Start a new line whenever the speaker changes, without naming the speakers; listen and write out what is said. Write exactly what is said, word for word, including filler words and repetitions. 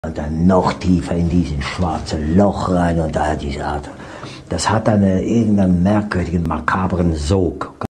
Und dann noch tiefer in diesen schwarzen Loch rein und da hat diese Art. Das hat einen irgendeinen merkwürdigen, makabren Sog.